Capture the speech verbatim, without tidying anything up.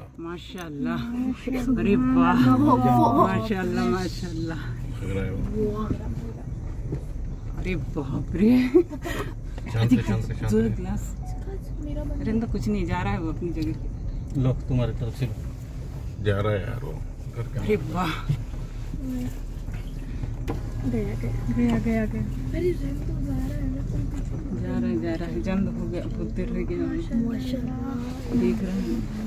माशाल्लाह। अरे वाह, माशाल्लाह माशाल्लाह। अरे बाप रे। जो ग्लास अरे अंदर कुछ नहीं जा रहा है, वो अपनी जगह। लो तुम्हारी तरफ से जा रहा है यार वो। अरे वाह, गया गया गया गया गया। जा रहा है जा रहा है, जंग हो गया, बहुत देर हो गया। माशाल्लाह देख रहे हैं।